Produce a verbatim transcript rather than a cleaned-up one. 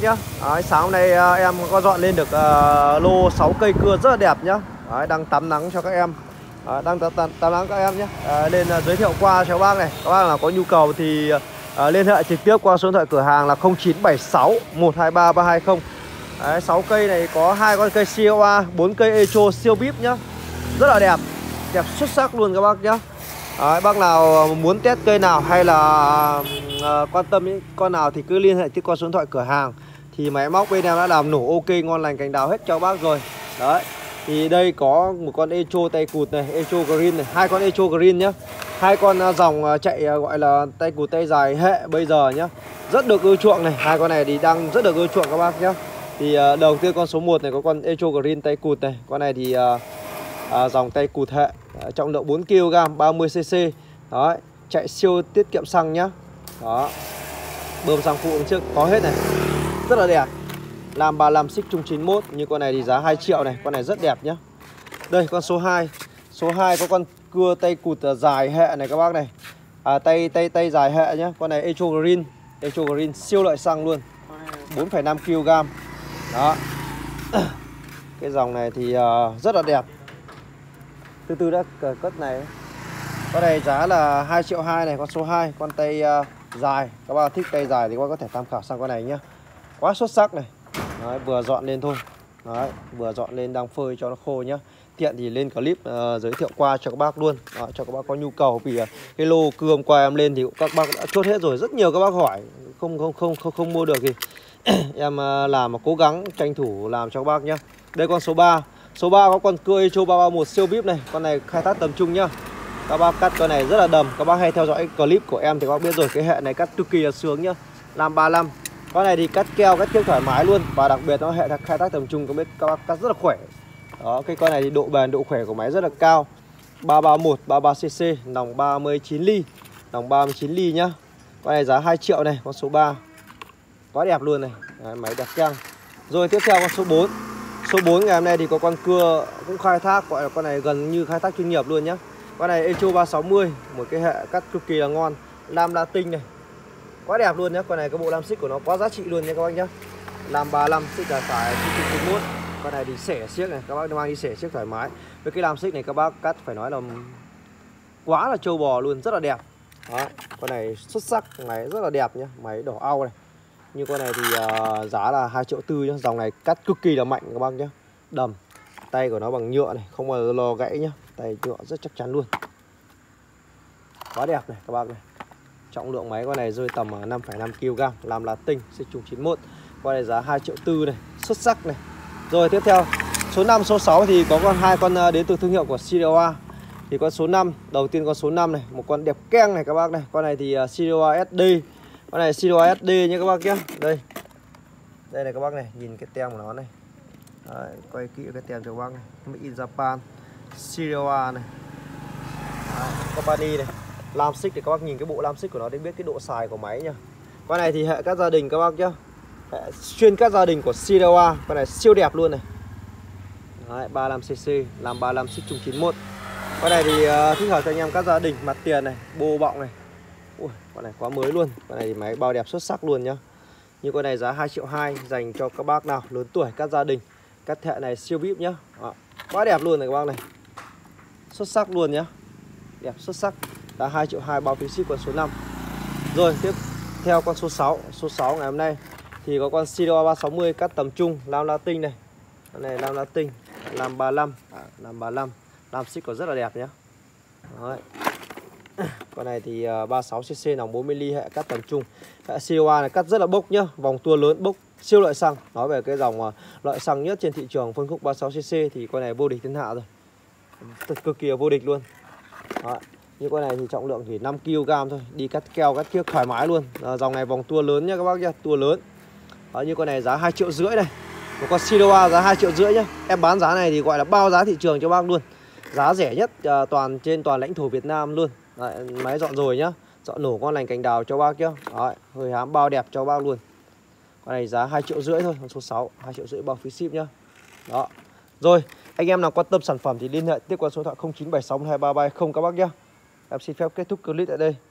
nhá. Đấy, sáng hôm nay uh, em có dọn lên được uh, lô sáu cây cưa rất là đẹp nhá. Đấy, đang tắm nắng cho các em. À, đang tắm, tắm, tắm nắng các em nhé. À, lên uh, giới thiệu qua cho bác này. Các bác nào có nhu cầu thì uh, liên hệ trực tiếp qua số điện thoại cửa hàng là không chín bảy sáu một hai ba ba hai không. Đấy, sáu cây này có hai con cây xê o a, bốn cây Echo siêu bíp nhá. Rất là đẹp, đẹp xuất sắc luôn các bác nhá. Đấy, bác nào muốn test cây nào hay là uh, quan tâm những con nào thì cứ liên hệ tiếp qua số điện thoại cửa hàng. Thì máy móc bên em đã làm nổ ok, ngon lành cành đào hết cho bác rồi. Đấy. Thì đây có một con Echo tay cụt này, Echo Green này, hai con Echo Green nhá. Hai con dòng chạy gọi là tay cụt tay dài hệ bây giờ nhá. Rất được ưa chuộng này, hai con này thì đang rất được ưa chuộng các bác nhá. Thì uh, đầu tiên con số một này có con Echo Green tay cụt này. Con này thì uh, uh, dòng tay cụt hệ, uh, trọng lượng bốn ki lô gam, ba mươi xê xê. Đấy, chạy siêu tiết kiệm xăng nhá. Đó. Bơm xăng phụ trước có hết này. Rất là đẹp. Làm ba mươi lăm xích chung chín mốt. Như con này thì giá hai triệu này. Con này rất đẹp nhá. Đây con số hai. Số hai có con cưa tay cụt dài hệ này các bác này. À, tay tay tay dài hệ nhá. Con này Echo Green. Echo Green siêu lợi xăng luôn, bốn phẩy năm ki lô gam. Đó. Cái dòng này thì uh, rất là đẹp. Từ từ đã cất này. Con này giá là hai triệu hai này. Con số hai. Con tay uh, dài. Các bác thích tay dài thì các bác có thể tham khảo sang con này nhá. Quá xuất sắc này. Đấy, vừa dọn lên thôi. Đấy, vừa dọn lên đang phơi cho nó khô nhá. Tiện thì lên clip uh, giới thiệu qua cho các bác luôn. Đó, cho các bác có nhu cầu. Vì uh, cái lô cưa hôm qua em lên thì các bác đã chốt hết rồi. Rất nhiều các bác hỏi không không không không, không mua được thì em uh, làm mà cố gắng tranh thủ làm cho các bác nhá. Đây con số ba. Số ba có con cưa Echo ba ba mốt siêu vip này. Con này khai thác tầm trung nhá. Các bác cắt con này rất là đầm. Các bác hay theo dõi clip của em thì các bác biết rồi. Cái hệ này cắt cực kỳ là sướng nhá. Làm ba mươi lăm. Con này thì cắt keo, cắt keo thoải mái luôn. Và đặc biệt nó hệ khai thác tầm trung, các biết các bác cắt rất là khỏe. Đó, cái con này thì độ bền, độ khỏe của máy rất là cao. Ba ba mốt, ba mươi ba xê xê, nòng ba mươi chín ly. Nòng ba mươi chín ly nhá. Con này giá hai triệu này, con số ba. Quá đẹp luôn này. Đấy, máy đẹp keng. Rồi tiếp theo con số bốn. Số bốn ngày hôm nay thì có con cưa cũng khai thác, gọi là con này gần như khai thác chuyên nghiệp luôn nhá. Con này Echo ba sáu mươi, một cái hệ cắt cực kỳ là ngon. Lam Latin này. Quá đẹp luôn nhá. Con này cái bộ lam xích của nó quá giá trị luôn nha các bác nhá. Làm ba mươi lăm xích là phải chín mốt. Con này thì xẻ xiếc này, các bác mang đi xẻ xiếc thoải mái. Với cái lam xích này các bác cắt phải nói là quá là trâu bò luôn, rất là đẹp. Đó, con này xuất sắc, máy rất là đẹp nhá, máy đỏ au này. Như con này thì uh, giá là hai triệu tư nhá. Dòng này cắt cực kỳ là mạnh các bác nhá. Đầm. Tay của nó bằng nhựa này, không bao giờ lo gãy nhá. Tay nhựa rất chắc chắn luôn. Quá đẹp này các bác này. Trọng lượng máy con này rơi tầm năm phẩy năm ki lô gam, làm là tinh, xích trùng chín mốt. Con này giá hai triệu tư này, xuất sắc này. Rồi tiếp theo, số năm, số sáu thì có con hai con đến từ thương hiệu của xê đê o a. Thì con số năm, đầu tiên con số năm này, một con đẹp keng này các bác này. Con này thì xê đê o a ét đê. Con này xê đê o a ét đê nha các bác nhé. Đây. Đây này các bác này, nhìn cái tem của nó này. Đấy, quay kỹ cái tem cho các bác này. Made in Japan, xê đê o a này. Đấy, company này. Lam xích thì các bác nhìn cái bộ lam xích của nó để biết cái độ xài của máy nha. Con này thì hệ cắt gia đình các bác nhá. Hệ chuyên cắt gia đình của xê đê o a. Con này siêu đẹp luôn này. Đấy, ba mươi lăm xê xê, làm ba mươi lăm xích chung chín mốt. Con này thì uh, thích hợp cho anh em cắt gia đình, mặt tiền này, bô bọng này. Ui, con này quá mới luôn. Con này thì máy bao đẹp xuất sắc luôn nhá. Như con này giá hai triệu hai, dành cho các bác nào lớn tuổi cắt gia đình. Cắt hệ này siêu vip nhá. Đó, quá đẹp luôn này các bác này. Xuất sắc luôn nhá. Đẹp xuất sắc. Giá hai triệu hai bao phí ship con số năm. Rồi tiếp theo con số sáu. Số sáu ngày hôm nay thì có con xê đê o a ba sáu mươi cắt tầm trung, lam Latin này. Con này lam Latin, làm ba mươi lăm, à, làm ba mươi lăm. Lam xích có rất là đẹp nhé. Đấy. Con này thì uh, ba mươi sáu xê xê, nòng bốn mươi ly, hệ cắt tầm trung. Hệ xê đê o a này cắt rất là bốc nhá, vòng tua lớn, bốc siêu lợi xăng. Nói về cái dòng uh, lợi xăng nhất trên thị trường phân khúc ba mươi sáu xê xê thì con này vô địch thiên hạ rồi. Thật cực kỳ vô địch luôn. Đấy. Như con này thì trọng lượng chỉ năm ki lô gam thôi, đi cắt keo cắt kiếc thoải mái luôn. À, dòng này vòng tua lớn nhá các bác nhá, tua lớn. Đó, như con này giá hai triệu rưỡi này. Một con xê đê o a giá hai triệu rưỡi nhá. Em bán giá này thì gọi là bao giá thị trường cho bác luôn. Giá rẻ nhất uh, toàn trên toàn lãnh thổ Việt Nam luôn. Đấy, máy dọn rồi nhá. Dọn nổ ngon lành cành đào cho bác nhá. Đấy, hơi hám bao đẹp cho bác luôn. Con này giá hai triệu rưỡi thôi, con số sáu, hai triệu rưỡi bao phí ship nhá. Đó. Rồi, anh em nào quan tâm sản phẩm thì liên hệ tiếp qua số điện thoại không chín bảy sáu hai ba ba không các bác nhá. Em xin phép kết thúc clip tại đây.